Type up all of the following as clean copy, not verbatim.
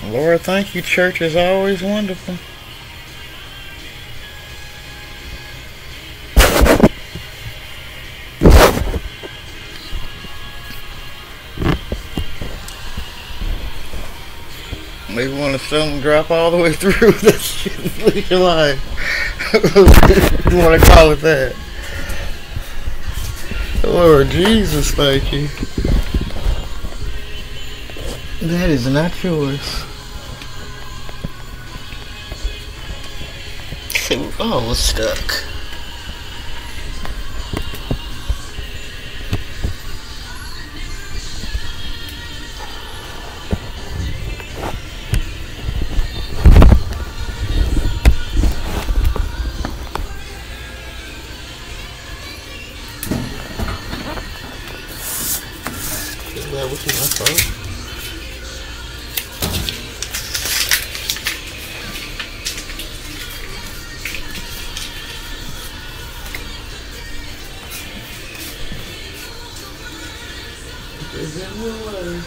Lord, thank you. Church is always wonderful. Maybe want to something drop all the way through this shit. Leave your life. You want to call it that? Lord Jesus, thank you. That is not yours. Oh, we're stuck. That was my fault. Is that way?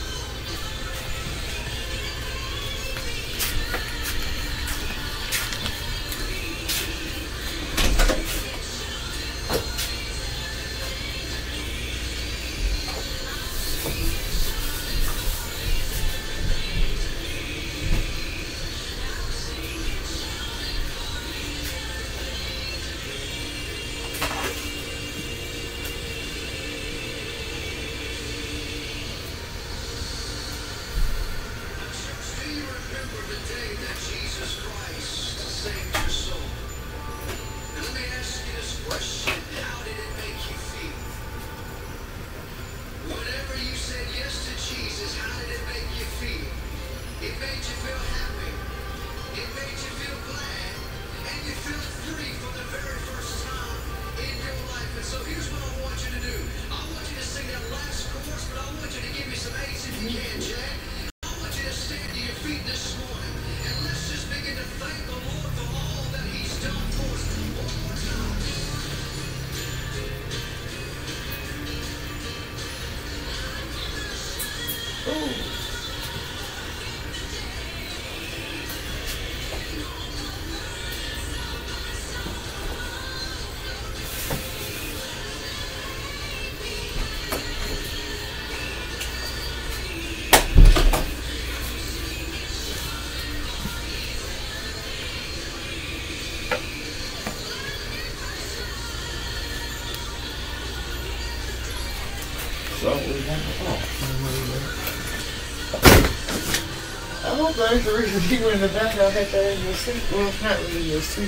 I hope that's the reason you were in the back. I had that in your seat. Well, it's not really in your seat.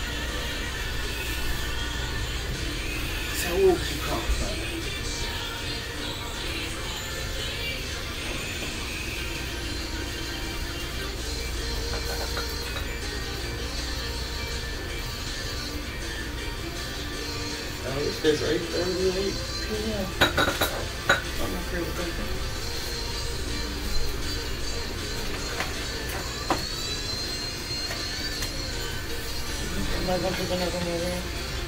So what would you call it? Oh, it says 8:38 p.m. I'm okay with that. Am I going to put another one in?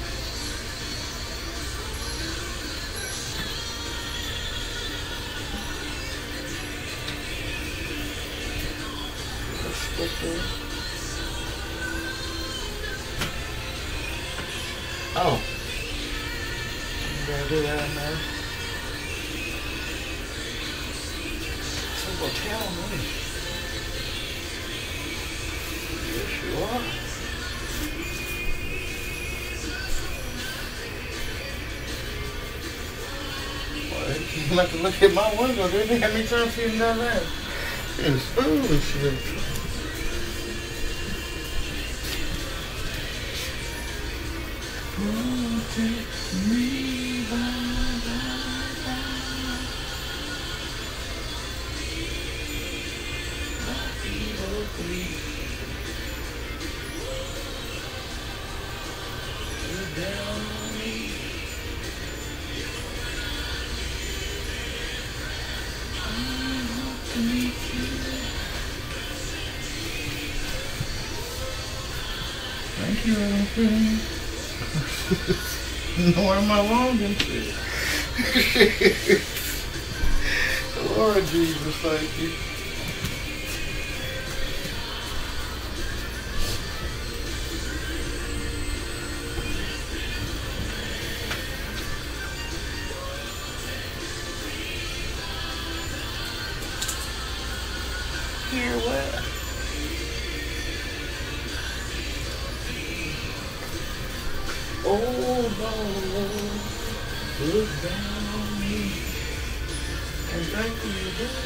Let's get this. Oh. I'm going to do that in there. So go tell me. Yes, you are. You have to look at my window, didn't you? How many times you've done that? It's foolishness. Protect me Thank you, everything. Nor am I longing to. Lord Jesus, thank you. Oh Lord, look down on me and thank you.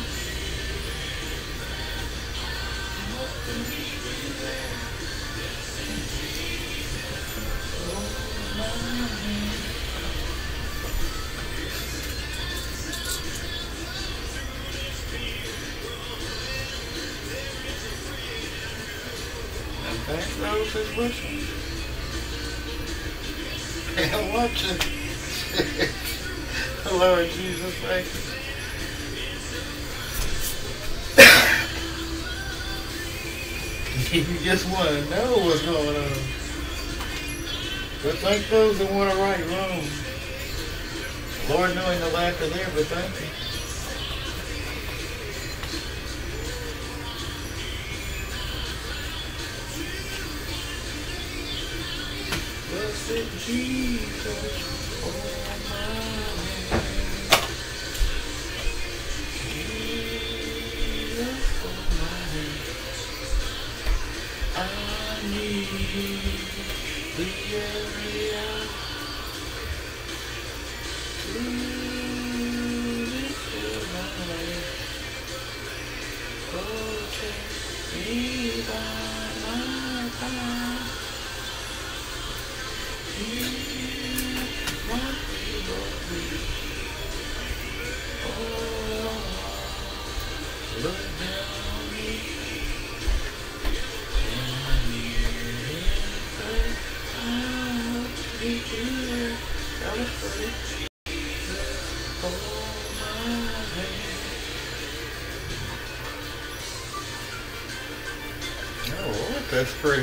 And thank those who's listening and watching. Lord Jesus, thank you. You just want to know what's going on. But thank those that want to right wrong. Lord knowing the laughter there, but thank you. Blessed Jesus, oh my hand. Jesus, oh my hand. I need the area. Please, oh my hand. Oh, take me by my hand. Look down on me. Oh, that's pretty.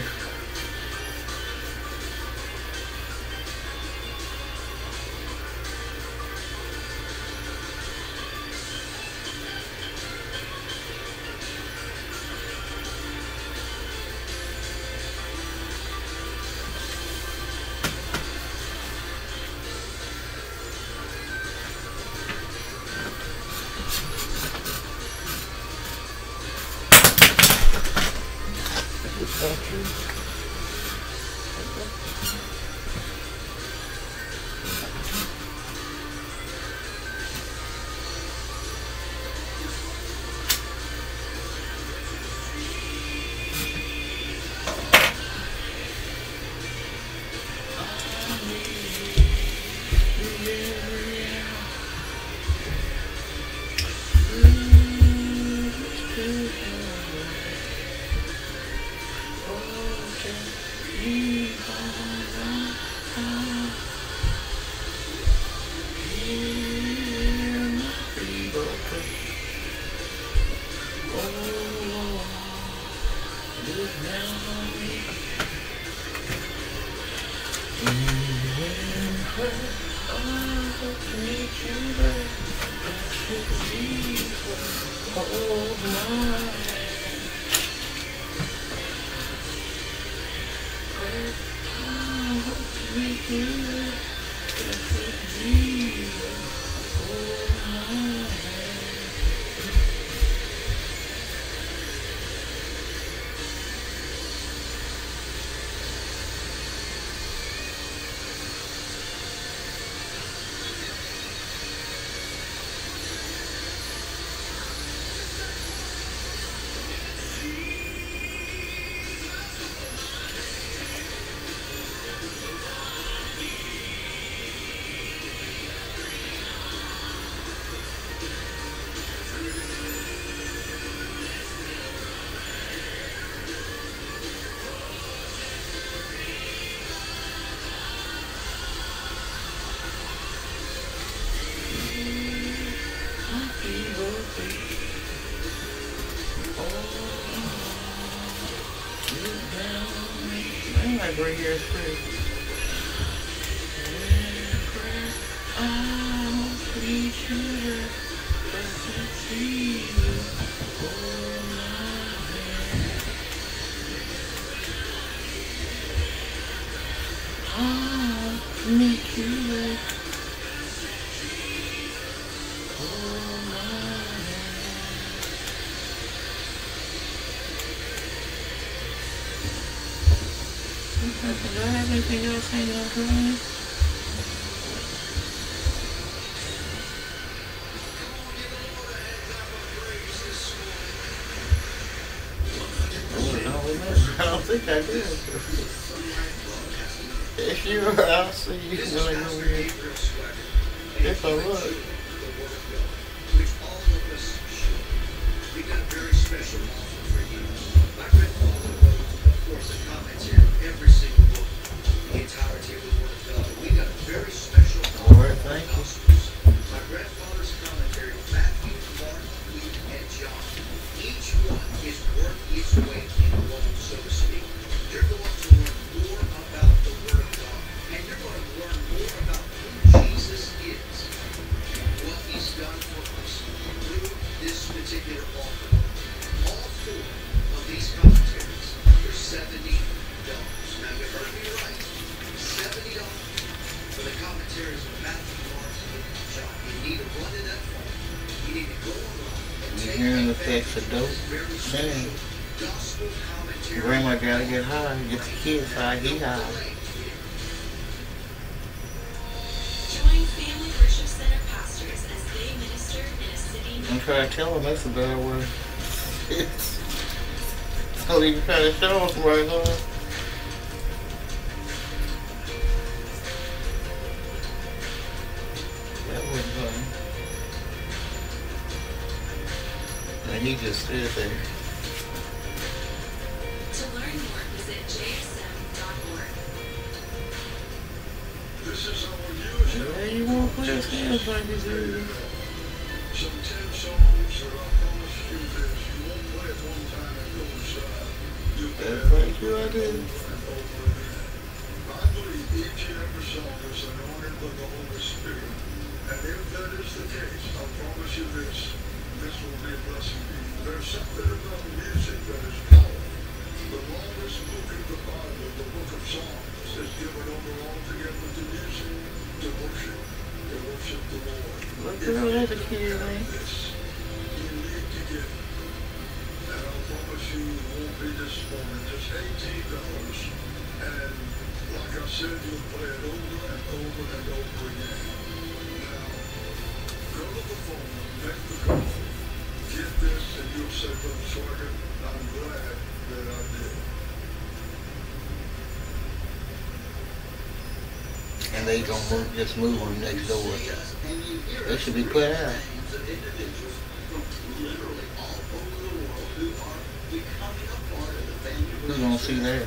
Right here is free. Do I have anything else hanging on to me? I don't think I did. If you are, I'll see you when I go in. If I look. We got a very special offer for you. I read all the book, of course, the comments here, every single book, the entirety of the Word of God. We got a very special offer. Lord, thank you. My grandfather's commentary, Matthew, Mark, Luke, and John. Each one is worth its weight in gold, so to speak. You're going to learn more about the Word of God, and you're going to learn more about who Jesus is, what He's done for us through this particular offer. All four of these commentaries are $70. Now you heard me right. $70 for the commentaries of Matthew, Mark, Luke, and John. You need to run to that phone. You need to go online and take the effects of dope. Man. Gospel commentary. Grandma gotta get high, get the kids high, he high. Join Family Worship Center pastors as they minister in a city. I'm trying to tell them that's a better word. I'll even try to show them right now. That was fun. And he just stood there. To learn more, visit jsm.org. This is our news. Yeah, you won't put his hands like you do. Some 10 songs that I promise you this. You won't play it one time and go inside. You That's like you I did. I believe each and every song is anointed by the Holy Spirit. And if that is the case, I promise you this. This will be a blessing to you. There's something about music that is powerful. The longest book in the Bible, the book of Psalms, is given over altogether to music, to worship the Lord. Look at all that kid, man. This you need to get. And I promise you won't be disappointed. Just $18. And like I said, you'll play it over and over and over again. Now, go to the phone, make the call. Get this and you'll say, Brother Sorkin, I'm glad that I did. And they gonna just move on next door. They should be put out. Who's gonna see that?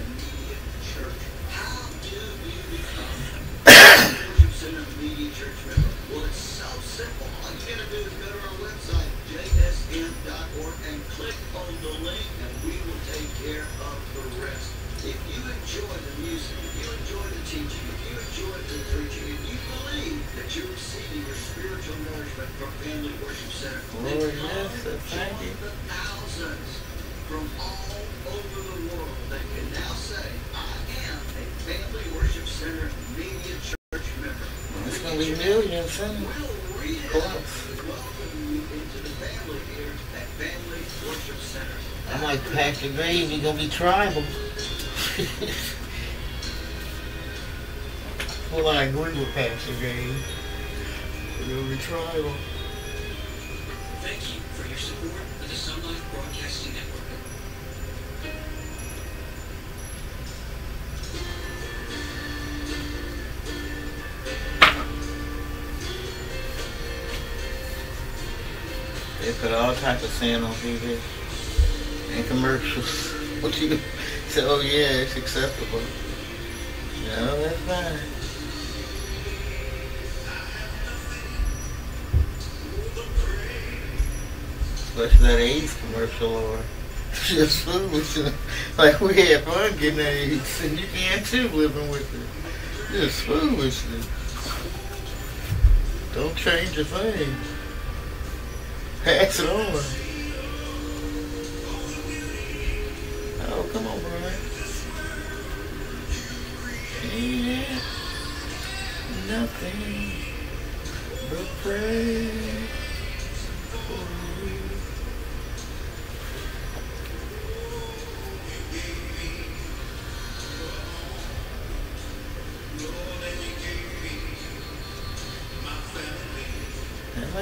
Well, it's so simple. All you gotta do is go to our website, jsm.org, and click on the link, and we will take care of the rest. If you enjoy the music, if you enjoy the teaching, if you enjoy the preaching, if you believe that you're receiving your spiritual nourishment from Family Worship Center, Lord, then yes, thank join you. the thousands from all over the world that can now say, I am a Family Worship Center Media Church member. It's gonna be millions, son. We'll read it Plus. out and welcome you into the family here at Family Worship Center. I'm like Pastor Grave, you're gonna be tribal. Well, I agree with Pastor Grave. You're gonna be tribal. Thank you for your support of the Sun Life Broadcasting Network. They put all types of sin on TV and commercials. What you say? Oh yeah, it's acceptable. No, that's fine. Especially that AIDS commercial or just foolish. Like we had fun getting that AIDS and you can't too living with it. Just foolishness. Don't change a thing. Pass it on. Oh, come on, Brian. Ain't nothing but pray for you.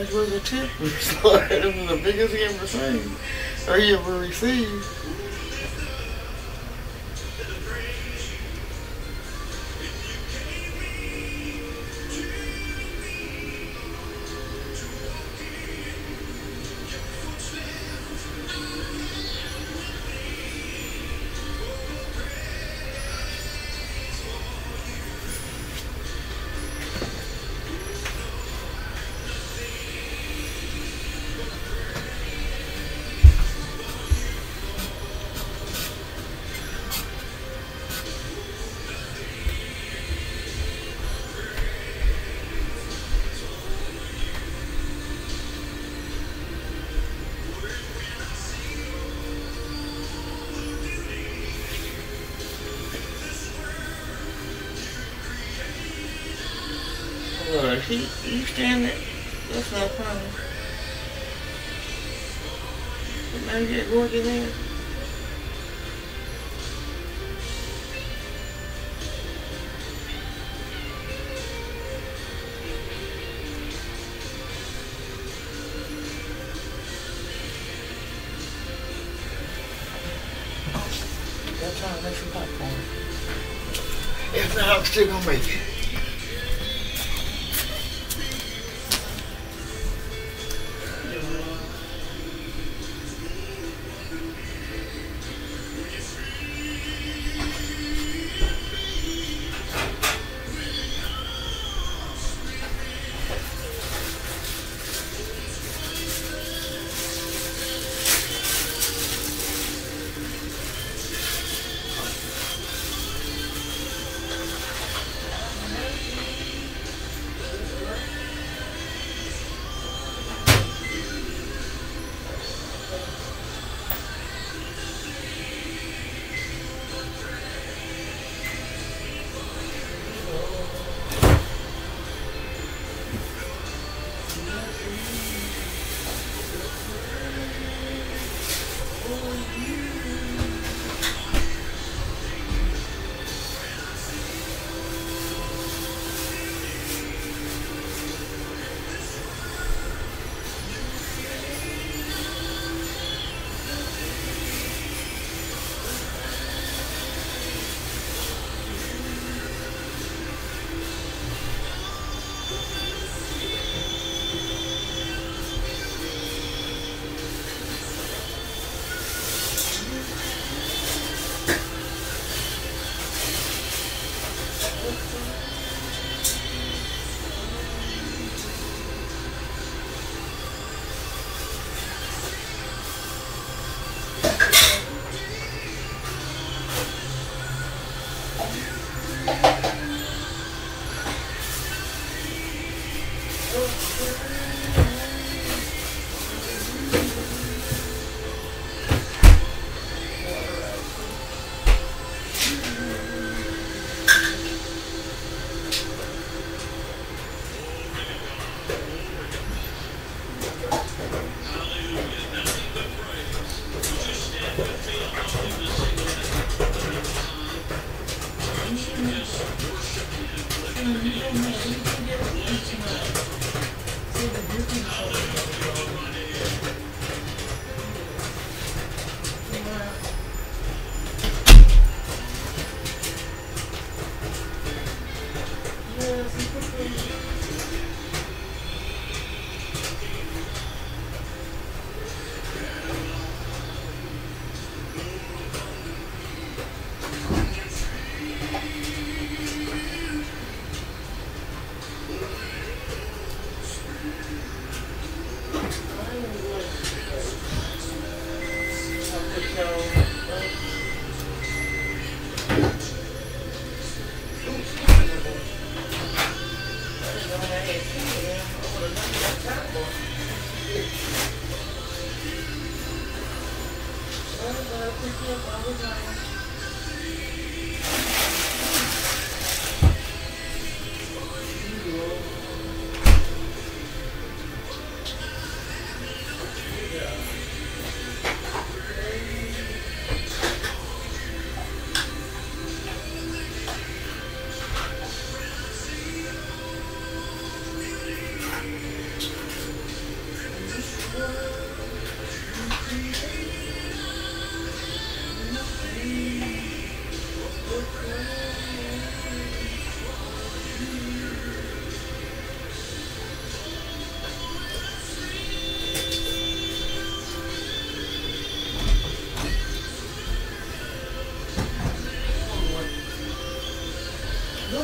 much was the tip? Lord, it was the biggest he ever seen. Or he ever received. Lord, you stand it? That's not funny. But now you get Gordy there. That's trying to make some popcorn. If not, I'm still gonna make it.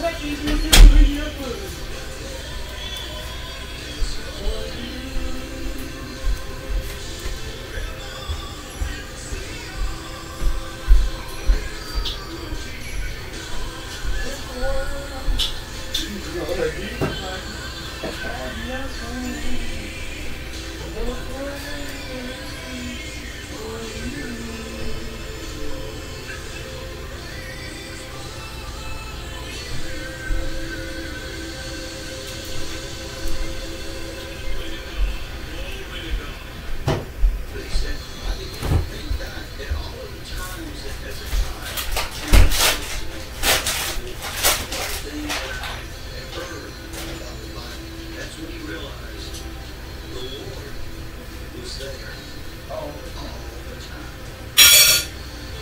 But he said, I began to think back at all of the times that as a child, things that I had heard about the Bible. That's when he realized the Lord was there all the time.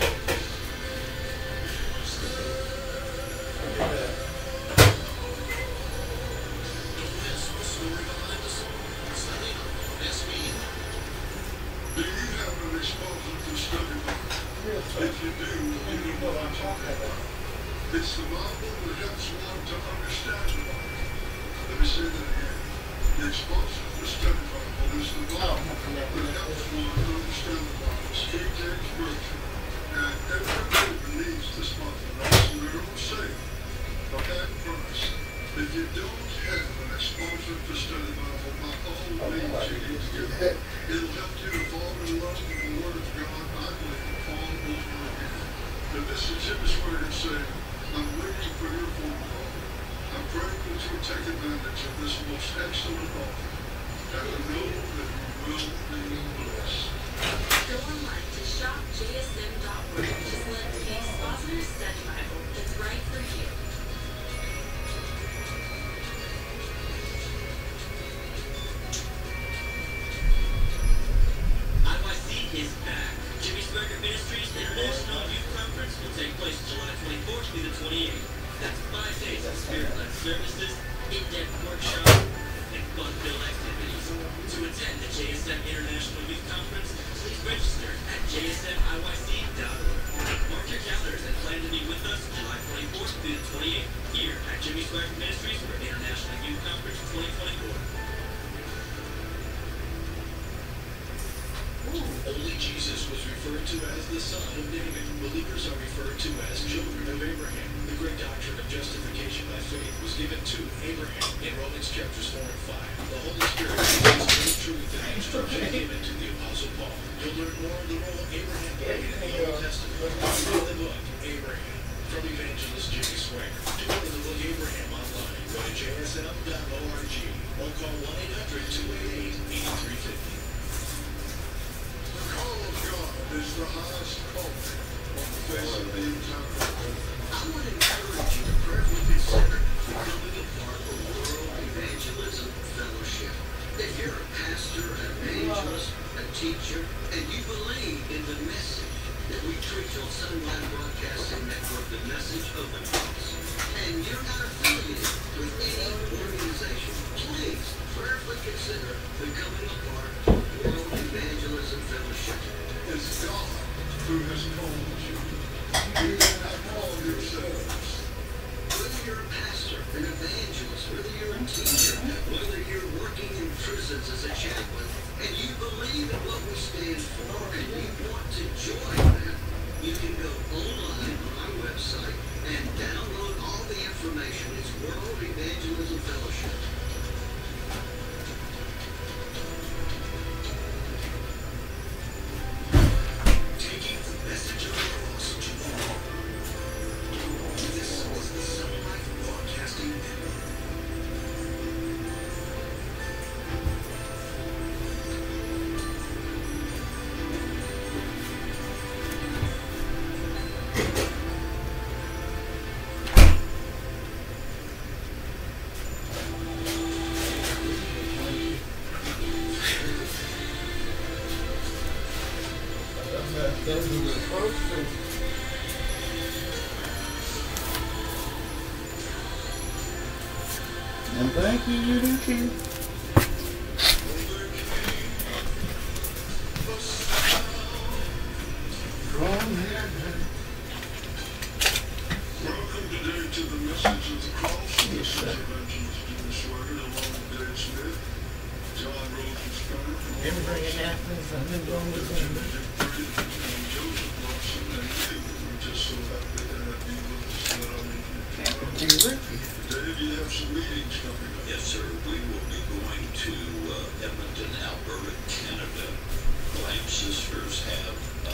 Do you have an exposure to study Bible? If you do, you know what I'm talking about. It's the Bible that helps one to understand the Bible. Let me say that again. The exposure to study Bible is the Bible that helps one to understand the Bible. King James Version. And every believer needs this Bible. That's what they're all saying. Okay? First, if you don't have an exposure to study Bible, by all means you need to get it. It'll help you to fall in love with the Word of God, I believe, all over again. Now this is Jimmy Swaggart saying, I'm waiting for your phone call. I'm praying that you'll take advantage of this most excellent offer. And I know that you will be blessed. Go online to shopjsm.org and just let the Expositor Study Bible that's right for you. IYC is back. Jimmy Swaggart Ministries International Youth Conference will take place July 24th through the 28th. That's 5 days of spirit-led services, in-depth workshops, and fun-filled activities. To attend the JSM International Youth Conference, please register at jsmiyc.org. Mark your calendars and plan to be with us July 24th through the 28th here at Jimmy Swaggart Ministries for International Youth Conference 2024. Only Jesus was referred to as the Son of David. Believers are referred to as children of Abraham. The great doctrine of justification by faith was given to Abraham in Romans chapters 4 and 5. The Holy Spirit reveals great truth and instruction given to the Apostle Paul. You'll learn more of the role Abraham played in the Old Testament in the book Abraham. From evangelist Jimmy Swaggart. To order the book Abraham online, go to jsm.org or call 1-800-288-8350. The call of God is the highest calling on the face of the entire earth. I want to encourage you to prayerfully consider becoming a part of World Evangelism Fellowship. If you're a pastor, an evangelist, a teacher, and you believe in the message that we preach on Sunlight Broadcasting Network, the message of the cross, and you're not affiliated with any organization, please prayerfully consider becoming a part of World Evangelism Fellowship. It's God who has called you. You did not call yourselves. Whether you're a pastor, an evangelist, whether you're a teacher, whether you're working in prisons as a chaplain, and you believe in what we stand for, and you want to join that, you can go online on our website and download all the information. It's World Evangelism Fellowship. Taking the message of the cross to all. This is the Sunlight Broadcasting Network. Those who were supposed to. And thank you, you do too. Welcome today to the message of the Everything that happens, I knew God was in it. Joseph Lawson and David were just so happy to have you with us that I'm in here. Be with you. Dave, you have some meetings coming up. Yes, sir. We will be going to Edmonton, Alberta, Canada. Lime Sisters have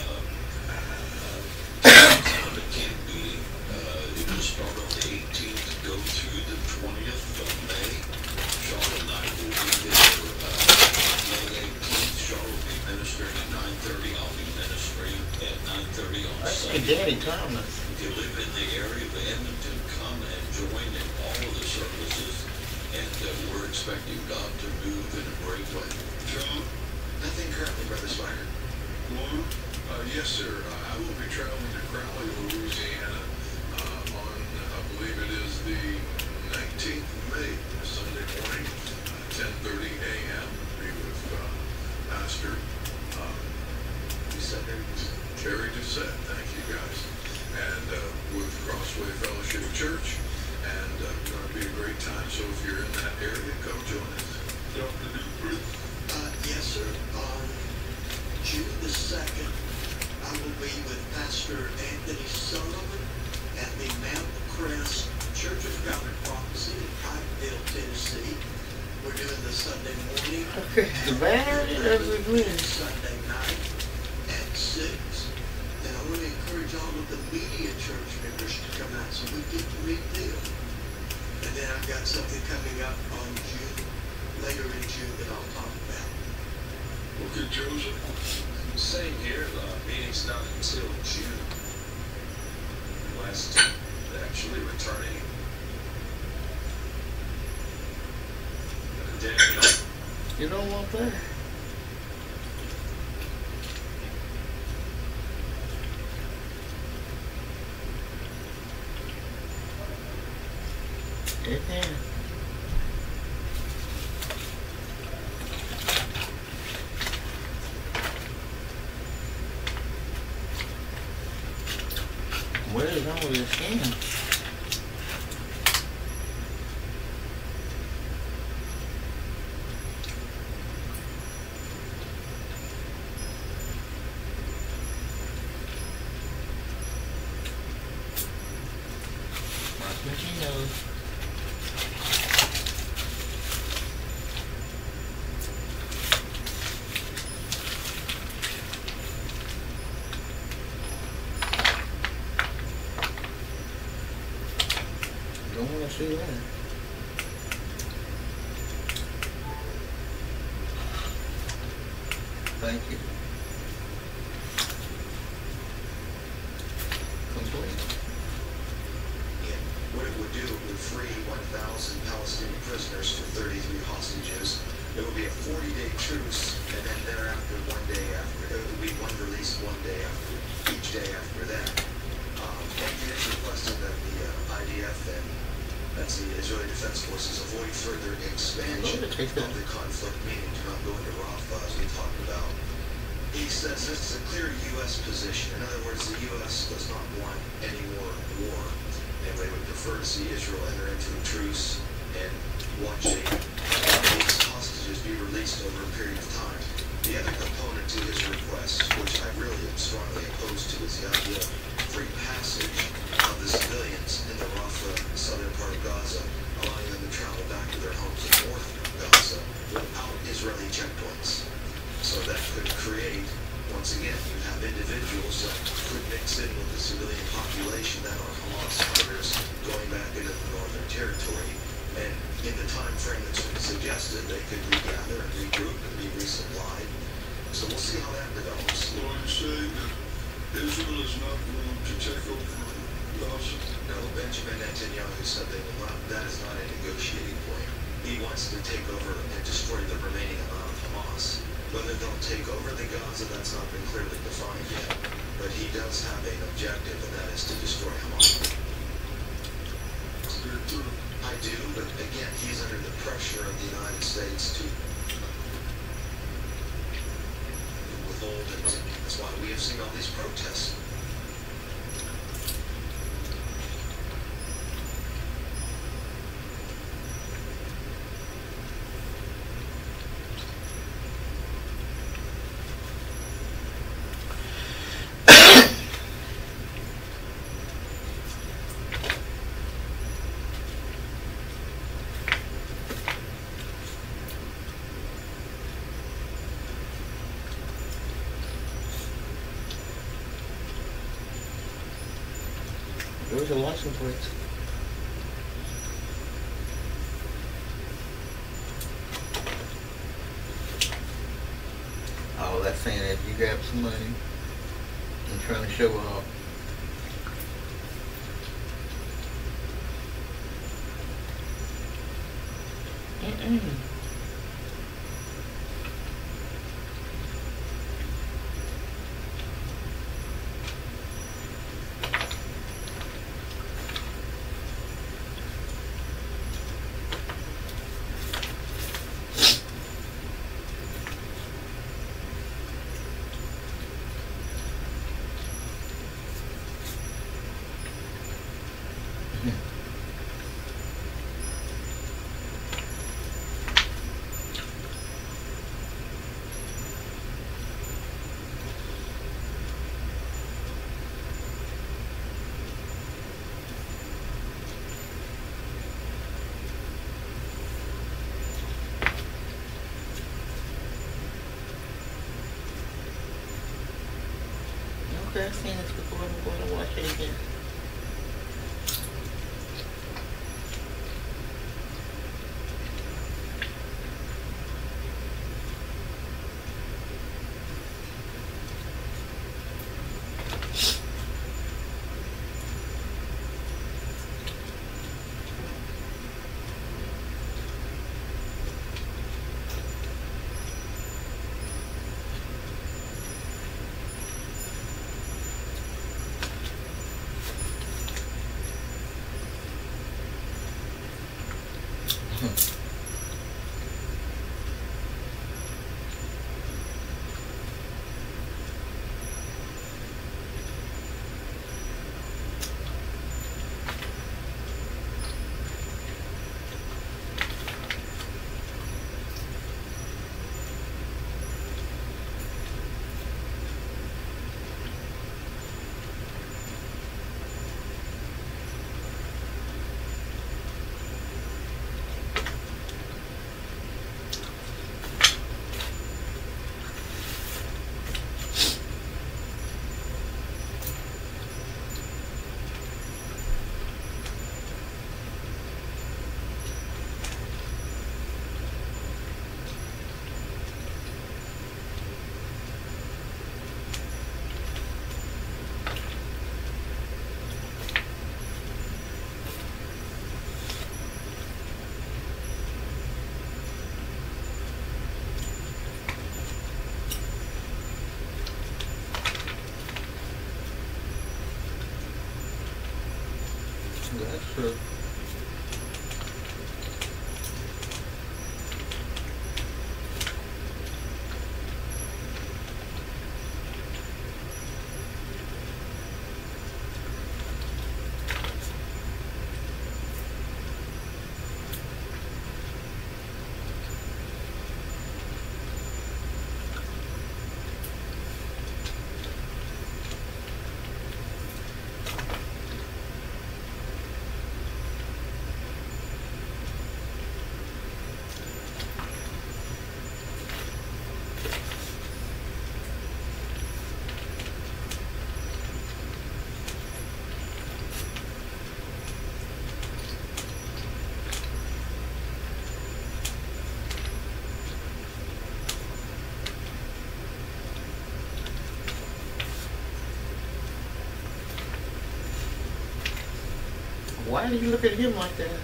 kind of a camp meeting. It will start on the 18th, go through the 20th of May. Charlotte and I will be there May 18th. Charlotte will be ministering at 9:30. I'll be ministering at 9:30 on That's Sunday. my Daddy Thomas. If you live in the area of Edmonton, come and join in all of the services. And we're expecting God to move in a great way. John? Nothing currently, Brother Swagger. Lauren? Yes, sir. I will be traveling to Crowley, Louisiana on, I believe it is the 19th of May, Sunday morning, 10:30 a.m. Be with Pastor Jerry Doucette. Thank you, guys. And with Crossway Fellowship Church. And it's going to be a great time. So if you're in that area, come join us. Dr. Newbridge? Yes, sir. On June the 2nd, I will be with Pastor Anthony Sullivan at the Mount Crest Church of God and Prophecy in Pikeville, Tennessee. We're doing the Sunday morning, Okay, the banner is a green. Sunday night at 6. And I want to encourage all of the media church members to come out so we get to meet them. And then I've got something coming up on later in June that I'll talk about. Okay, Joseph? Same here. The meeting's not until June. West actually returning. Daniel. You don't want that. Amen. Where is all this in? Mark what he knows. Don't want to see that. Thank you. Complete. What it would do, it would free 1,000 Palestinian prisoners for 33 hostages. It would be a 40-day truce, and then thereafter, one day after, it would be one release one day after, each day after that. And it is requested that the IDF and that's the Israeli Defense Forces avoid further expansion of the conflict, meaning to not go into Rafah, as we talked about. He says this is a clear U.S. position. In other words, the U.S. does not want any more war. And they would prefer to see Israel enter into a truce and watch these hostages be released over a period of time. The other component to his request, which I really am strongly opposed to, is the idea of free passage of the civilians in the Rafah, southern part of Gaza, allowing them to travel back to their homes in north Gaza without Israeli checkpoints. So that could create, once again, you have individuals that could mix in with the civilian population that are Hamas fighters going back into the northern territory. And in the time frame that's been suggested, they could regather and regroup and be resupplied. So we'll see how that develops. Well, you say that Israel is not going to take over Gaza? No, Benjamin Netanyahu said they will not, that is not a negotiating point. He wants to take over and destroy the remaining amount of Hamas. Whether they'll take over the Gaza, that's not been clearly defined yet. But he does have an objective, and that is to destroy Hamas. I do, but again, he's under the pressure of the United States to withhold it. That's why we have seen all these protests. Where's the license plates? Oh, that's saying that you grab some money and trying to show off. Okay, I've seen this before. I'm going to watch it again. That's true. Why do you look at him like that?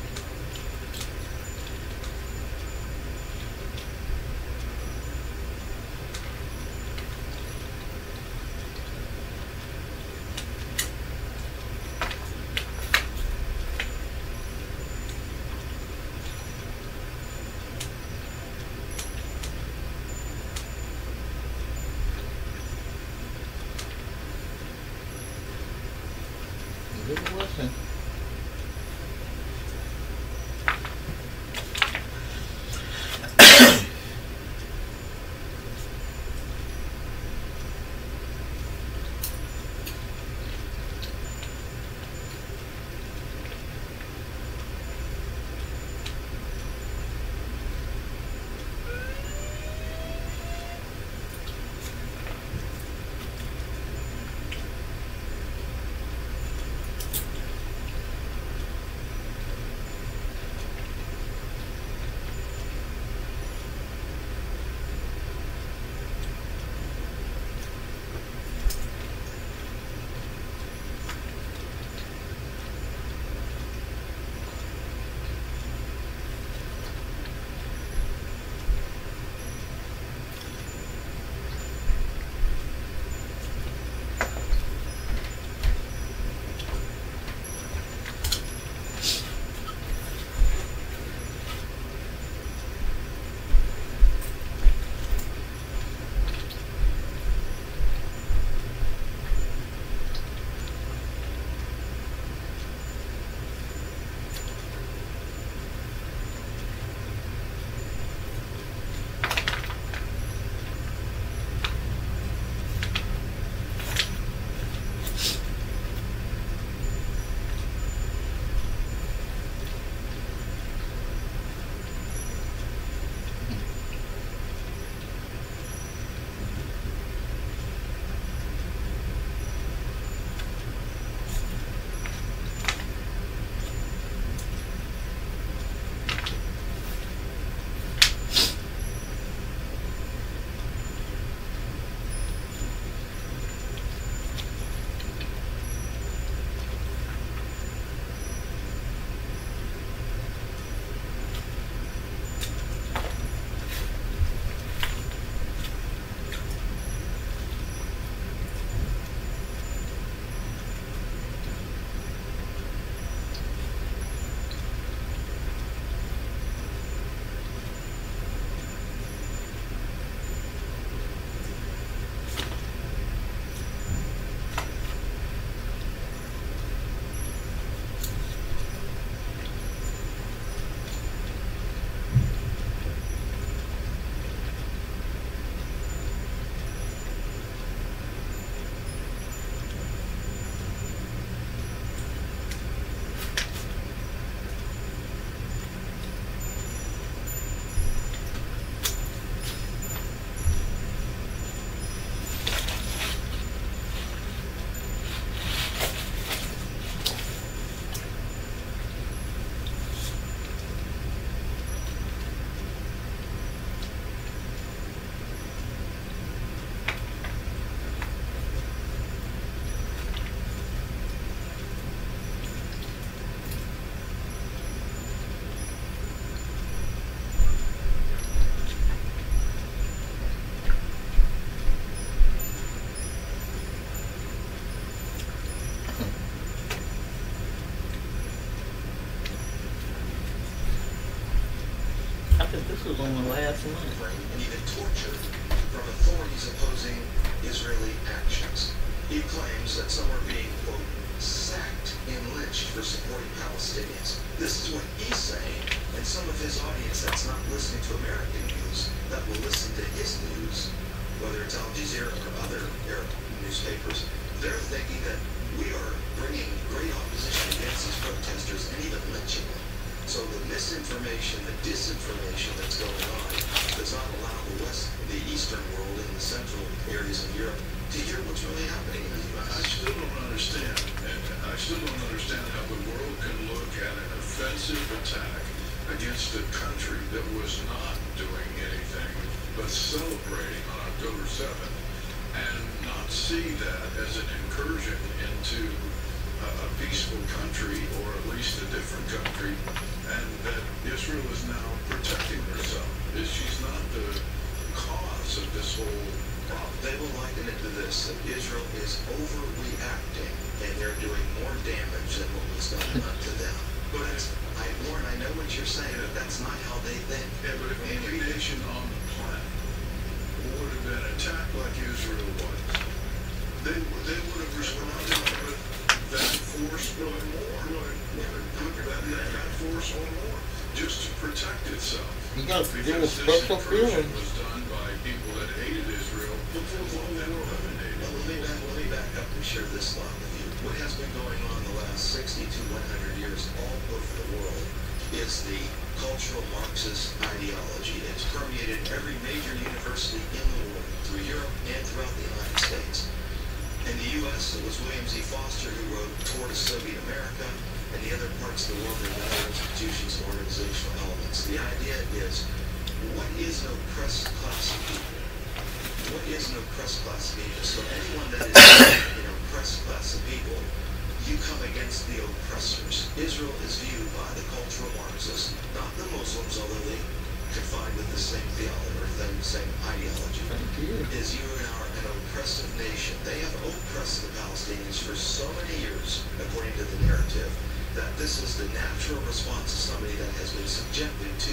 It wasn't. This was on the last month. And even torture from authorities opposing Israeli actions. He claims that some are being, quote, sacked and lynched for supporting Palestinians. This is what he's saying, and some of his audience that's not listening to American news, that will listen to his news, whether it's Al Jazeera or other Arab newspapers, they're thinking that we are bringing great opposition against these protesters and even lynching them. So the misinformation, the disinformation that's going on does not allow the Eastern world and the central areas of Europe to hear what's really happening in the U.S. I still don't understand, and I still don't understand how the world can look at an offensive attack against a country that was not doing anything but celebrating on October 7th and not see that as an incursion into a peaceful country, or at least a different country, and that Israel is now protecting herself. She's not the cause of this whole problem. They will liken it to this, that Israel is overreacting, and they're doing more damage than what was done unto them. But Warren, I know what you're saying, but that's not how they think. Yeah, but if any nation on the planet would have been attacked like Israel was, they would have responded with that force or more. That force or more, just to protect itself. You got to do a Because this special incursion feeling. was done by people that hated Israel before the whole world eliminated. Now, let me back up and share this thought with you. What has been going on the last 60 to 100 years all over the world is the cultural Marxist ideology. It's permeated every major university in the world, through Europe and throughout the United States. In the U.S., it was William Z. Foster who wrote Toward a Soviet America, and the other parts of the world are other institutions and organizational elements. The idea is, what is an oppressed class of people? What is an oppressed class of people? So anyone that is an oppressed class of people, you come against the oppressors. Israel is viewed by the cultural Marxists, not the Muslims, although they confined with the same theology or the same ideology, is you are an oppressive nation. They have oppressed the Palestinians for so many years, according to the narrative, that this is the natural response to somebody that has been subjected to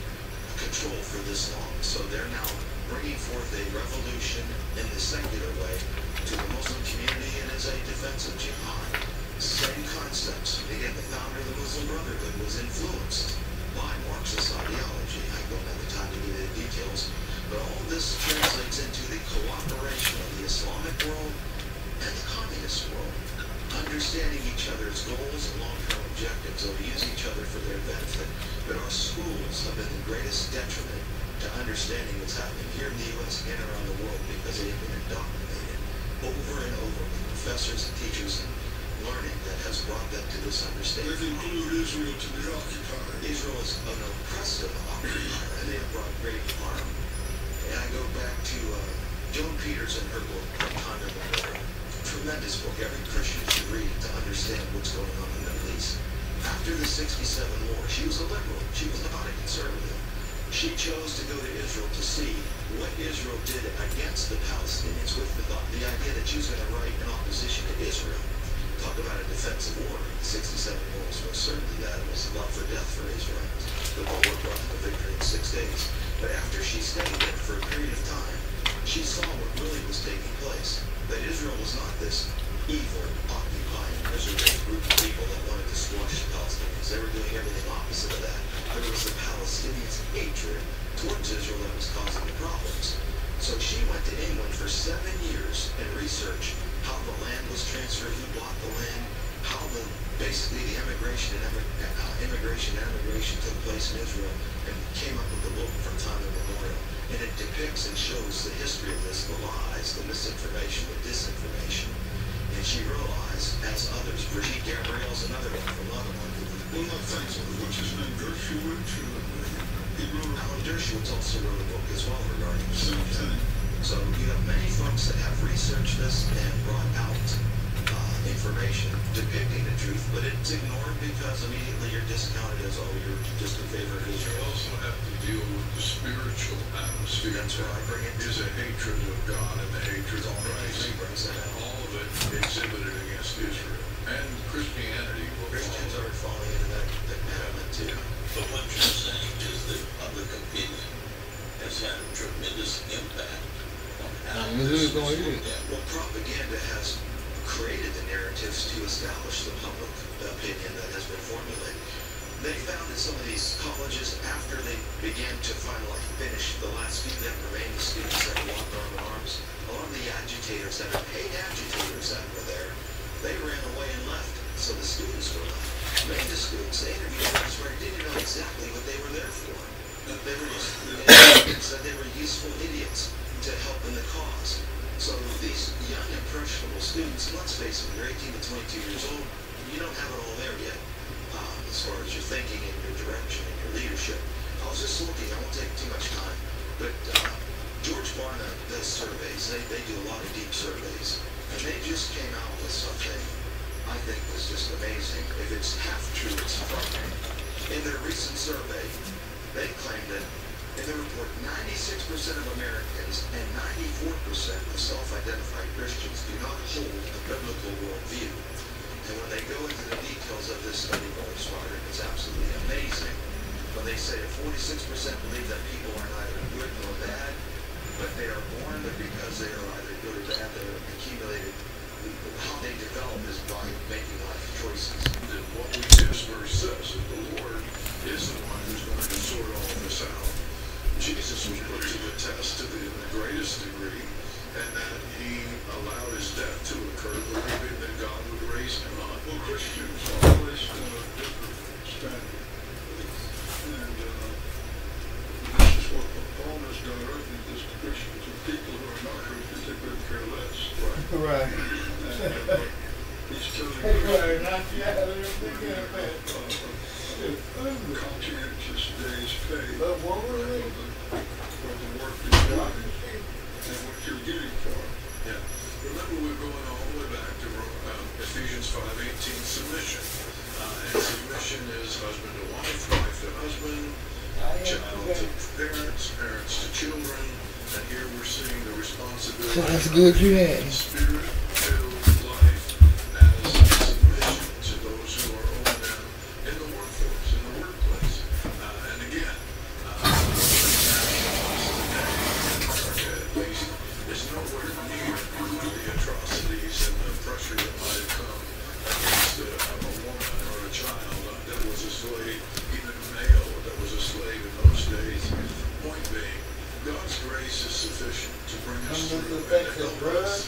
control for this long. So they're now bringing forth a revolution in the secular way to the Muslim community, and as a defense of jihad. Same concepts. Again, the founder of the Muslim Brotherhood was influenced by Marxist ideology. I don't have the time to give you the details, but all this translates into the cooperation of the Islamic world and the communist world, understanding each other's goals and long-term objectives. They'll use each other for their benefit, but our schools have been the greatest detriment to understanding what's happening here in the U.S. and around the world, because they've been indoctrinated over and over with professors and teachers and learning that has brought them to this understanding. They include Israel to be occupied. Israel is an oppressive occupier, and they have brought great harm. And I go back to Joan Peters and her book, Wakanda Memorial. Tremendous book. Every Christian should read it to understand what's going on in the Middle East. After the '67 war, she was a liberal. She was not a conservative. She chose to go to Israel to see what Israel did against the Palestinians, with the idea that she was going to write in opposition to Israel. Talk about a defensive war. The '67 war was most certainly that. It was love for death for Israel. The war brought them a victory in 6 days. But after she stayed there for a period of time, she saw what really was taking place. That Israel was not this evil, occupying, miserable group of people that wanted to squash the Palestinians. They were doing everything opposite of that. But it was the Palestinians' hatred towards Israel that was causing the problems. So she went to England for 7 years and researched how the land was transferred, who bought the land, how basically the immigration took place in Israel, and came up with the book From Time Immemorial. And it depicts and shows the history of this, the lies, the misinformation, the disinformation. And she realized, as others, Brigitte Gabriel's another one from Lebanon. Well, not thanks to what's his name, Dershowitz. He wrote Alan Dershowitz also wrote a book as well regarding the this. same thing. So you have many folks that have researched this and brought out information depicting the truth, but it's ignored because immediately you're discounted as, oh, you're just in favor of You Israel. also have to deal with the spiritual atmosphere. That's where I bring it to. Is a hatred of God and the hatred of He Christ. brings that out. All of it exhibited against Israel. And Christianity will Christians follow. are falling into that element too. But what you're saying is that public opinion has had a tremendous impact on how Now, who's gonna Christians use look it? at. Well, propaganda has created the narratives to establish the public opinion that has been formulated. They found that some of these colleges, after they began to finally finish the last few that remained, the students that walked arm in arms, a lot of the agitators that are paid agitators that were there, they ran away and left. So the students were left. Many of the students, they interviewed us where they didn't know exactly what they were there for. They were just, said they were useful idiots to help in the cause. So these young, impressionable students, let's face it, you're 18 to 22 years old, you don't have it all there yet, as far as your thinking and your direction and your leadership. I was just looking, I won't take too much time, but George Barna does surveys. They do a lot of deep surveys, and they just came out with something I think was just amazing. If it's half true, it's frightening. In their recent survey, they claim that in the report, 96% of Americans and 94% of self-identified Christians do not hold a biblical worldview. And when they go into the details of this study, Brother Smarter, it's absolutely amazing. When they say that 46% believe that people are neither good nor bad, but they are born because they are either good or bad, they are accumulated. How they develop is by making life choices. And what this verse says, that the Lord is the one who's going to sort all this out. Jesus was put to the test to the greatest degree, and that he allowed his death to occur, believing that God would raise him up. Well, Christians are placed on a different standard. And this is what Paul has directed this to Christians. And people who are not Christians, they couldn't care less. Right. And he's telling Hey, Christians, brother, knock you out of there, big ass man. conscientious days pay But what were they? for the work you're doing and what you're getting for it. Yeah. Remember, we're going all the way back to Ephesians 5:18, submission. And submission is husband to wife, wife to husband, child to parents, parents to children. And here we're seeing the responsibility That's good you had. of spirit-filled life as submission to those who are over them in the workforce, in the workplace. And again, at least, is nowhere near the atrocities and the pressure that might have come against a woman or a child that was a slave, even a male that was a slave in those days. Point being, God's grace is sufficient to bring us through and to help us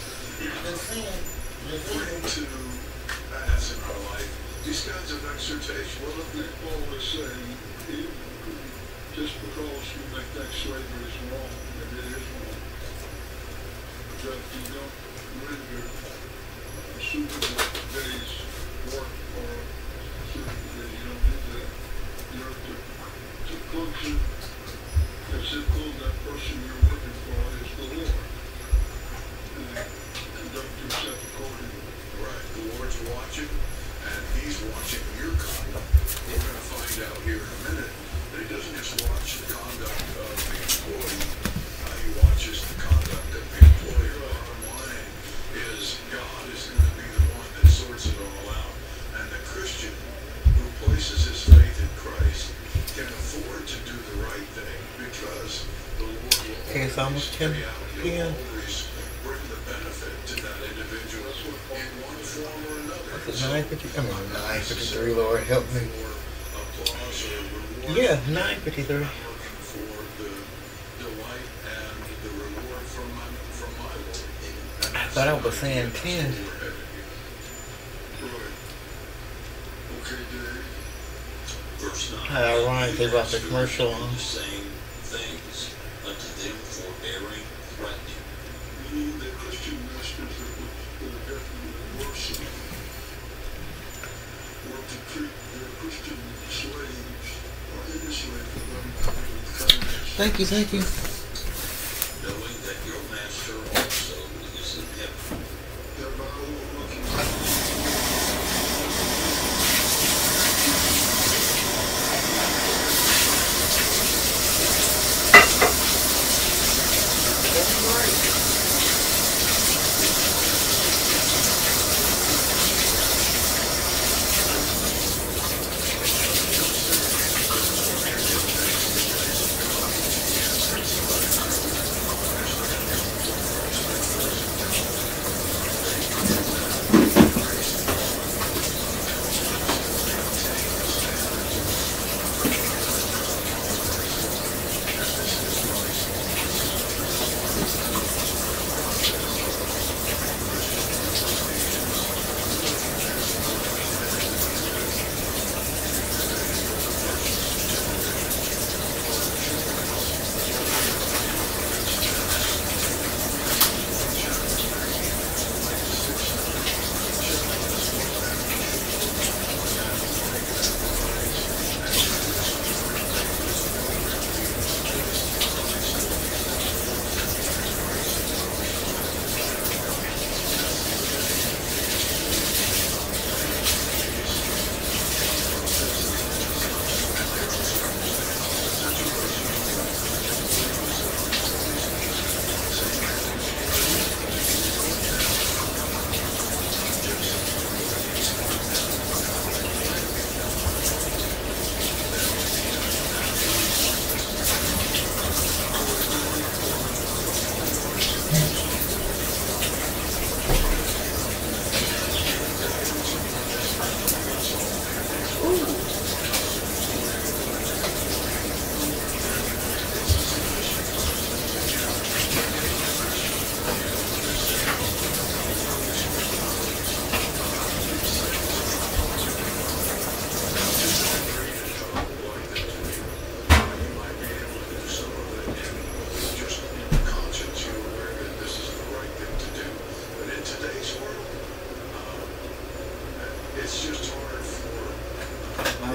bring to pass in our life these kinds of exhortations. Well, I think Paul is saying, just because you may think slavery is wrong, and it is wrong, that you don't render a suitable day's work or a suitable day, you don't do that. You're to function as if that person you're working for is the Lord, and conduct yourself accordingly. Right, the Lord's watching, and He's watching your conduct. We're going to find out here in a minute that He doesn't just watch the conduct of the employee, He watches the conduct of the employer. Bottom line is God is going to be the one that sorts it all out, and the Christian who places his faith in Christ can afford to do the right thing because the Lord will Okay, it's almost 10 carry out. He'll p.m. always bring the benefit to that individual in one form or another. It's 9:50. Come on, 9:53. Lord, help me. For applause or reward. Yeah, 9:53. I'm looking for the delight and the reward from my Lord. And I thought I was saying 10. that's where we're headed here. Right. Okay, Dave. Verse 9. How ironic they brought the commercial on. The same things unto them for erring, threatening. Meaning that Christian masters that are definitely worse were to treat their Christian slaves or enslaved them with kindness. Thank you. Knowing that your master also is in heaven. Thereby overlooking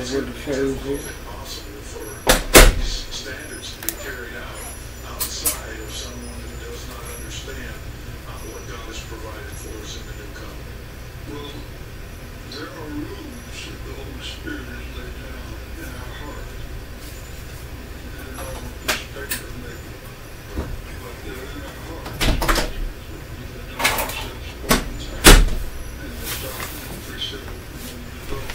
That's what the shows is. Impossible for these standards to be carried out outside of someone who does not understand what God has provided for us in the new covenant. Well, there are rules that the Holy Spirit has laid down in our heart. And I don't respect them, maybe, but they're in our heart. The concepts of and the doctrine and precept of the Lord.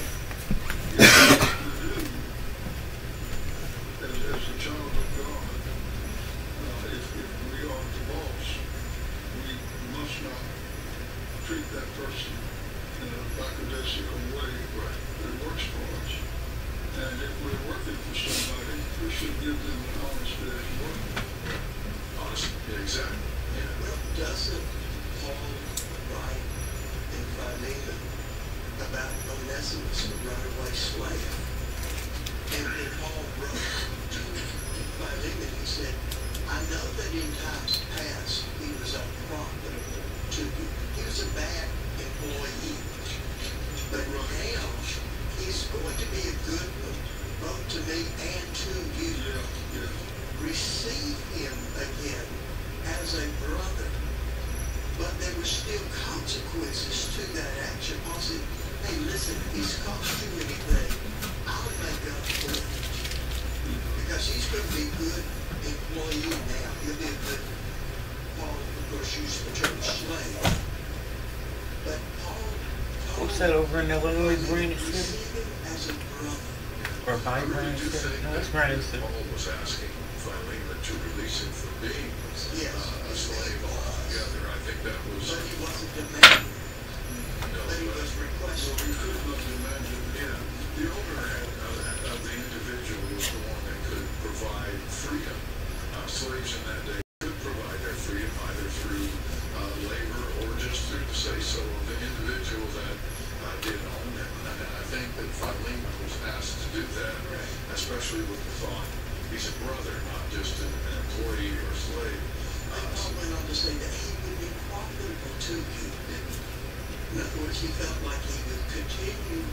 As a child of God, if we are the boss, we must not treat that person in a lackadaisical way that works for us. And if we're working for somebody, we should give them an honest day's work. Honest, yeah, exactly. Yeah. Well, doesn't Paul write in Philemon about Onesimus, the runaway slave? And Paul wrote to Philemon, he said, I know that in times past he was unprofitable to you. He was a bad employee. But now he's going to be a good one, both to me and to you. Yeah. Receive him again as a brother. But there were still consequences to that action. Paul said, hey, listen, he's cost you anything, I'll make up for it. Because he's going to be a good employee now. He'll be a good, Paul, of course, used the term slave. But Paul What's that over in Illinois, Granite City? receive him as a brother. Or by Granite City? No, it's Granite City. Paul was asking Philemon to release him from being Yes. a slave altogether. I think that was. But he wasn't demanding. No, But he was well, requesting. we could not imagine. Yeah, the owner of the individual was the one that could provide freedom. Slaves in that day could provide their freedom either through labor or just through the say-so of the individual that did own them. And I think that Philemon was asked to do that, especially with the thought he's a brother, not just an employee or slave. And Paul went on to say that he would be profitable to you. In other words, he felt like he would continue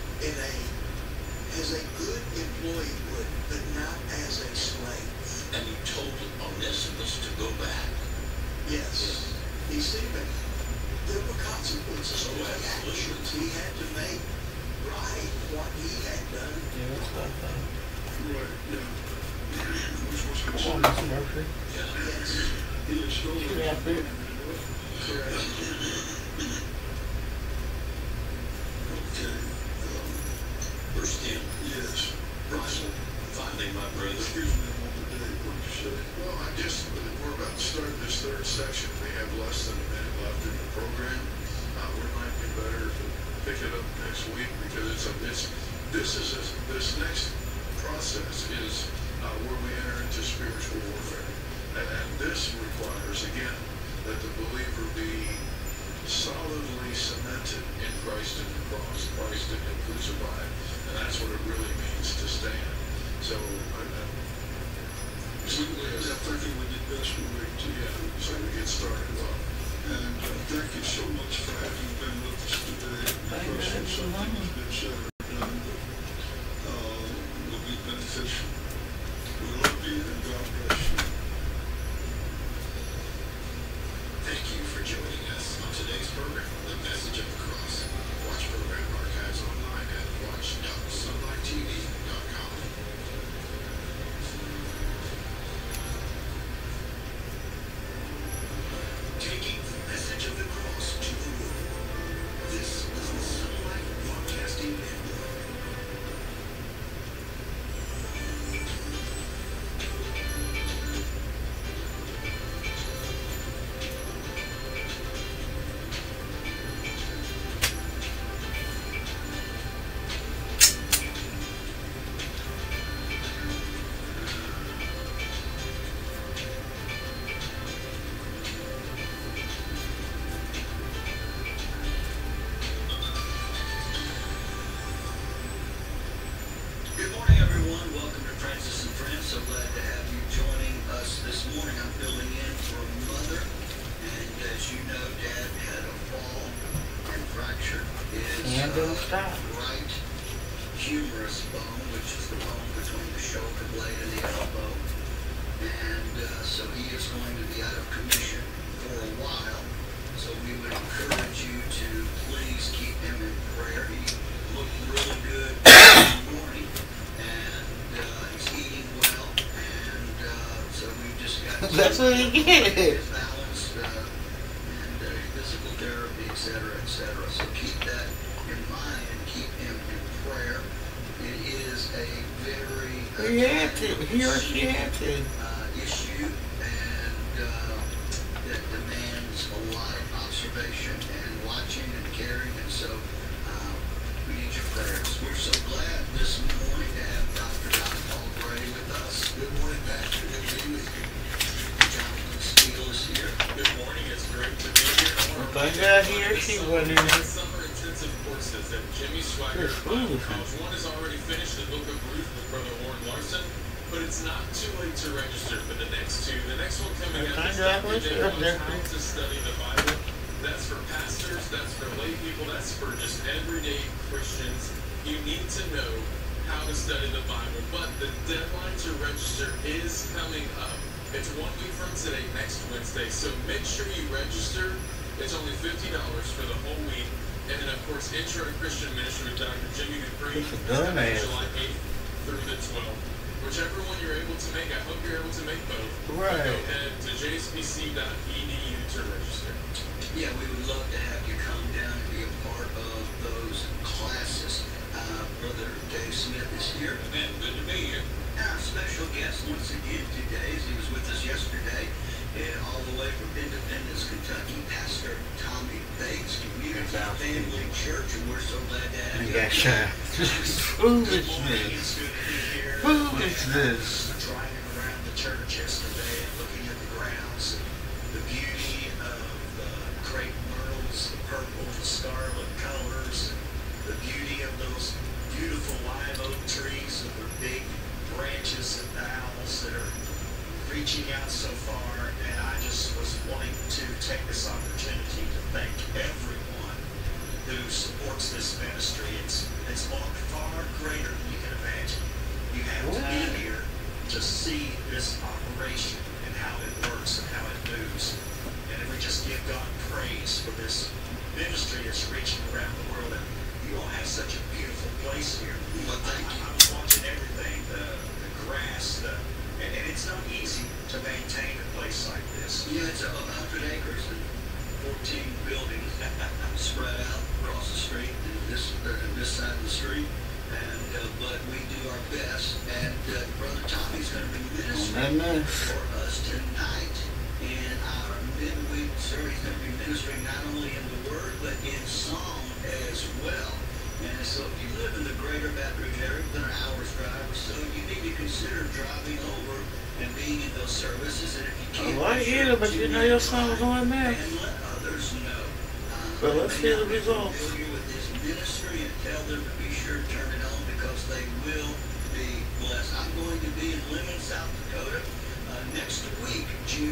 as a good employee would, but not as a slave. And he told Onesimus to go back. Yes. He said that there were consequences to Oh, his absolutely. actions. He had to make right what he had done. Yeah, that's what I thought. Right, yeah. Which was Come on, considered. Mr. Murphy. Yeah. Yes. He had stolen Get out there. Correct. Okay. Verse 10. Yes. Russell, finally, my brother. Excuse me, what did you say? Well, we're about to start this third section. We have less than a minute left in the program. We might be better to pick it up next week because this next process is where we enter into spiritual warfare. And this requires, again, that the believer be solidly cemented in Christ and the cross, Christ and Him crucified. And that's what it really means to stand. So, I think we did best we wait to so we get started off. And thank you so much for having been with us today. Because something that's been said or done will be beneficial. We love you and God bless you. Thank you for joining us on today's program, The Message of the Cross. Watch program archives online at watch.sunlighttv.com. Taking the message of the cross to the world. This is the Sunlight Broadcasting Network. Good morning, everyone. Welcome to Francis and Friends. So glad to have you joining us this morning. I'm filling in for Mother. And as you know, Dad had a fall and fractured his And don't stop. right humerus bone, which is the bone between the shoulder blade and the elbow. And so he is going to be out of commission for a while. So we would encourage you to please keep him in prayer. He looked really good this morning, and he's eating well, and so we've just got to That's what he get. his balance and physical therapy, etc., etc. So keep that in mind and keep him in prayer. It is a very He had to. He or she had to. issue, and that demands a lot of observation and watching and caring, and so we need your prayers. We're so glad this morning to have Dr. John Paul Gray with us. Good morning, Pastor. Good to be with you. Jonathan Steele is here. Good morning. It's great to be here. Thank God he or she wasn't in it. Summer intensive courses that Jimmy Swagger Good Bible food. College. One has already finished the book of Ruth with Brother Warren Larson, but it's not too late to register for the next two. The next one coming up is Dr. Jay Jones, How to Study the Bible. That's for pastors, that's for lay people, that's for just everyday Christians. You need to know how to study the Bible, but the deadline to register is coming up. It's 1 week from today, next Wednesday, so make sure you register. It's only $50 for the whole week. And then, of course, Intro to Christian Ministry with Dr. Jimmy Dupree, It's a dumbass. July 8th through the 12th. Whichever one you're able to make, I hope you're able to make both. Right. Go ahead to jspc.edu to register. Yeah, we would love to have you come down and be a part of those classes. Brother Dave Smith is here. And good to be here. And our special guest once again today, as he was with us yesterday, all the way from Independence, Kentucky, Pastor Tommy Bates, Community Family Church, and we're so glad to have You you. got shot. Foolishness. It's good to be here. Foolishness. Driving around the church yesterday and looking at the grounds, the beauty of the crepe myrtles, the purple and scarlet colors, the beauty of those beautiful live oak trees with their big branches and boughs that are reaching out so far. And I just was wanting to take this opportunity to thank everyone who supports this ministry. It's far greater than you can imagine. You have to be here to see this operation and how it works and how it moves. And we just give God praise for this ministry that's reaching around the world. And you all have such a beautiful place here. Well, thank you. I'm watching everything, the grass, and it's not easy to maintain a place like this. Yeah, it's 100 acres and 14 buildings spread out across the street, and this side of the street. And but we do our best. And Brother Tommy's going to be ministering for us tonight in our midweek service. He's going to be ministering not only in the Word but in song as well. And so if you live in the greater Baton Rouge area, within an hour's drive or so, you need to consider driving over and being in those services. And if you can't, I hear it, but you know your song's on there. and let others know. But let's They hear the may not be results. familiar with this ministry, and tell them to be sure to turn it on because they will be blessed. I'm going to be in Lemon, South Dakota next week, June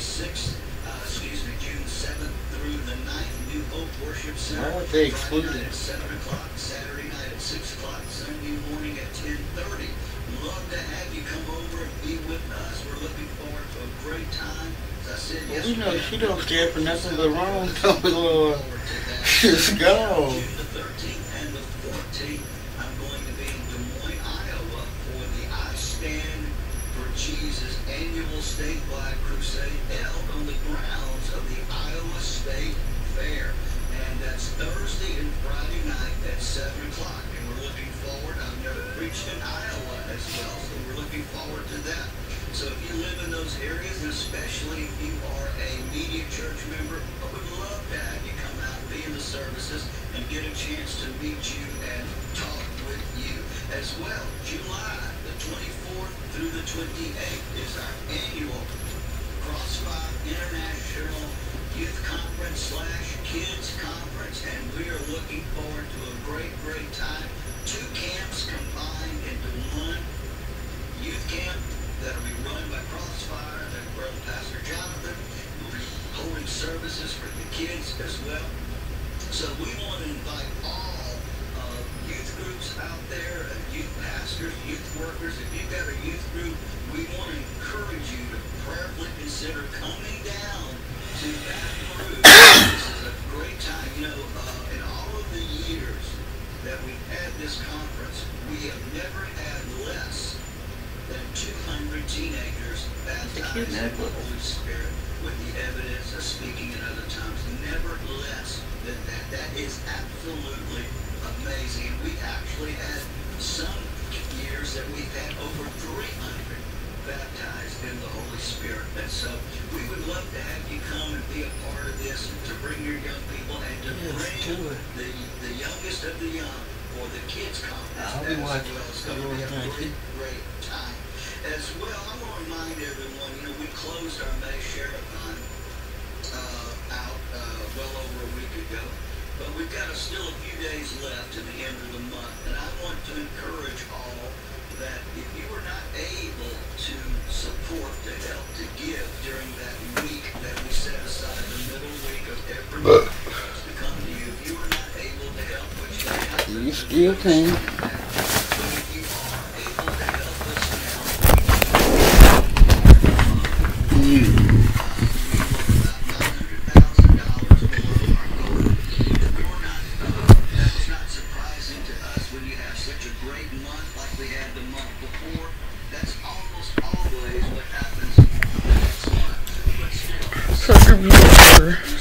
7th through the 9th, New Hope Worship Center. Why would they exclude Friday night it? at 7 o'clock, Saturday night at 6 o'clock, Sunday morning at 10:30. Love to have you come over and be with us. We're looking forward to a great time. As I said Well, yesterday, we know she don't care for nothing but wrong. Oh, Lord. She's gone. June the 13th and the 14th, I'm going to be in Des Moines, Iowa for the I Stand for Jesus annual statewide crusade held on the grounds of the Iowa State Fair. And that's Thursday and Friday night at 7 o'clock. And we're looking forward. I've never preached in Iowa as well, so we're looking forward to that. So if you live in those areas, and especially if you are a media church member, I would love to have you come out and be in the services and get a chance to meet you and talk with you as well. July the 24th through the 28th is our annual Crossfire International Youth Conference / Kids Conference, and we are looking forward to a great, great time. 2 camps combined into one youth camp that'll be run by Crossfire, and Brother Pastor Jonathan will be holding services for the kids as well. So we want to invite all youth groups out there youth pastors, youth workers, if you've got a youth group, we want to encourage you to prayerfully consider coming down to Baton Rouge. This is a great time. You know, in all of the years that we've had this conference, we have never had less than 200 teenagers baptized in the Holy Spirit with the evidence of speaking in other tongues. Never less than that. That is absolutely amazing. We actually had some years that we've had over 300 baptized in the Holy Spirit. And so we would love to have you come and be a part of this, and to bring your young people and to bring the youngest of the young for the kids conference as well. It's going to be a great time. As well, I want to remind everyone, you know, we closed our May Share-a-thon out well over a week ago, but we've got still a few days left to the end of the month, and I want to encourage all that if you were not able to support, to help, to give during that week that we set aside, the middle week of every month, to come to you, if you were not able to help, which you still can. Sucker me over.